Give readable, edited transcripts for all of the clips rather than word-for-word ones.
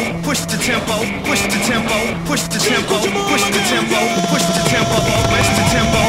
push the tempo, push the tempo, push the tempo, push the tempo, push the tempo, push the tempo.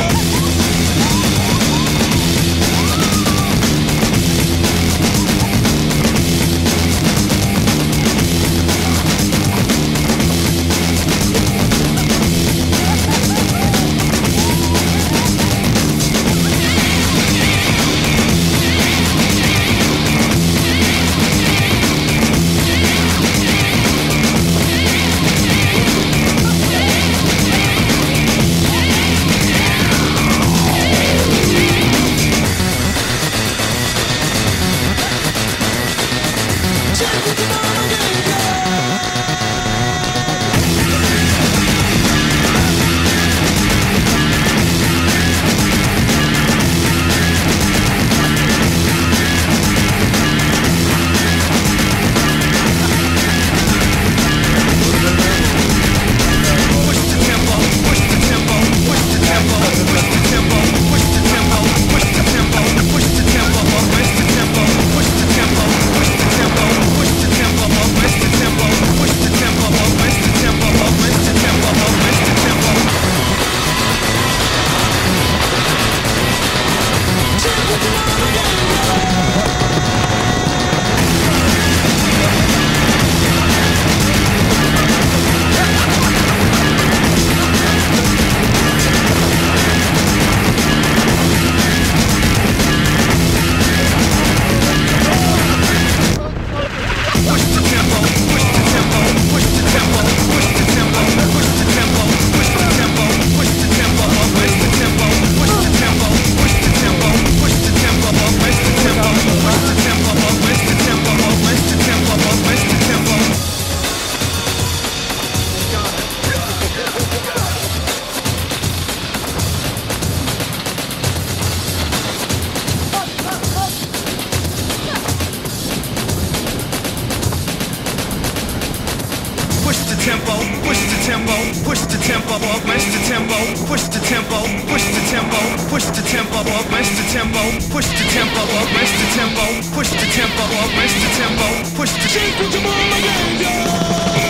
Tempo, push the tempo, push the tempo, push the tempo, push the tempo, push the tempo, push the tempo, push the tempo, push the tempo, push the tempo, push the tempo, push the tempo, push the tempo.